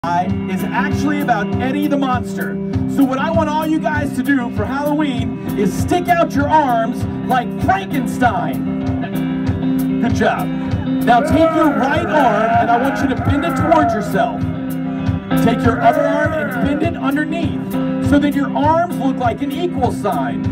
Is actually about Eddie the Monster. So what I want all you guys to do for Halloween is stick out your arms like Frankenstein. Good job. Now take your right arm and I want you to bend it towards yourself. Take your other arm and bend it underneath so that your arms look like an equal sign.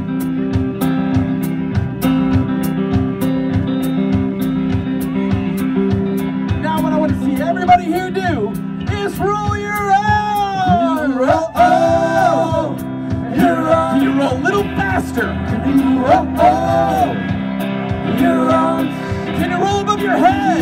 Now what I want to see everybody here do is roll your arms. Roll, oh, can you roll a little faster? Can you roll, oh, your arms? Can you roll above your head?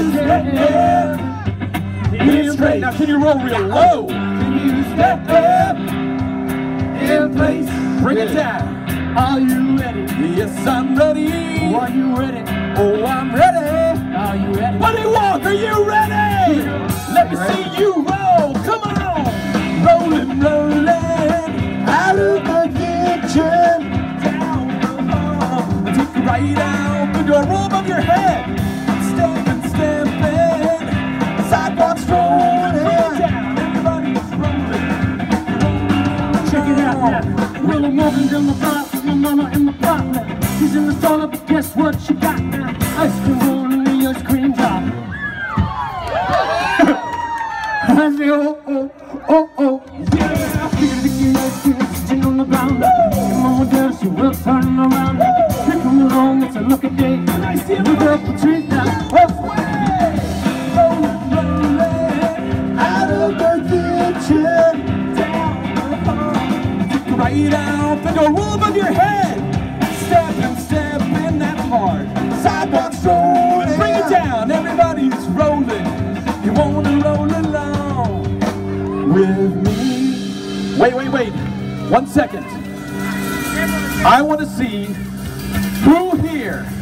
Yeah. Straight. Now can you roll real low? Can you step up in place? Bring it down. Are you ready? Yes, I'm ready. Oh, are you ready? Oh, I'm ready. Are you ready? Buddy Walk, are you ready? Let me see you roll. Come on. Rolling, rolling. Out of the kitchen. Down the hall. Take it right out the door. Roll above your head. Stepping, stepping. Sidewalks rolling. Bring it down. Everybody's rolling. Check it out now. Well, I'm walking down the block with my mama in the pot now. She's in the sauna, but guess what she got now? Ice cream rolling in the ice cream drop. I say, oh, oh, oh, oh, yeah. Sticky ice cream sitting on the ground. Your mama does, she will turn around. Here come along, it's a lucky day. Look up the tree now. Rolling, rolling, out of the kitchen. Down the hall. Right out the door, roll above your head. Step and step in that hard. Sidewalks rolling. Bring it down, everybody's rolling. You wanna roll along with me? Wait, wait, wait. 1 second. I want to see who here